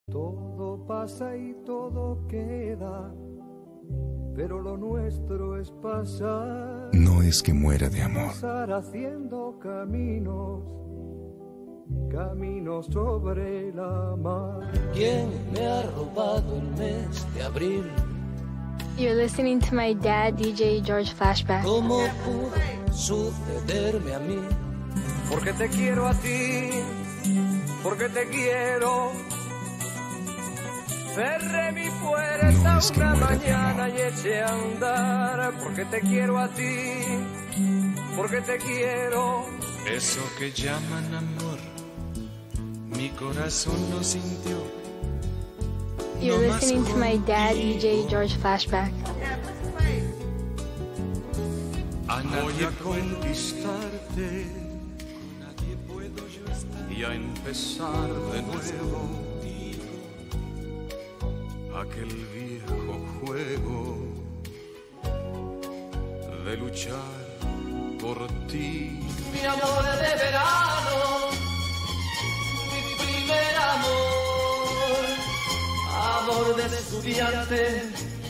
Todo pasa y todo queda, pero lo nuestro es pasar. No es que muera de amor. Pasar haciendo caminos sobre la mar. ¿Quién me ha robado el mes de abril? You're listening to my dad, DJ George Flashback. ¿Cómo pudo sucederme a mí? Porque te quiero a ti, porque te quiero. Cerré mi puerta No es que una muera de mañana amor. y eché a andar. Porque te quiero a ti, porque te quiero. Eso que llaman amor, mi corazón lo sintió. You're No más listening to my dad, contigo. DJ George Flashback. Voy a conquistarte, con nadie puedo yo estar, y a empezar de nuevo aquel viejo juego de luchar por ti. Mi amor de verano, mi primer amor, amor de estudiante,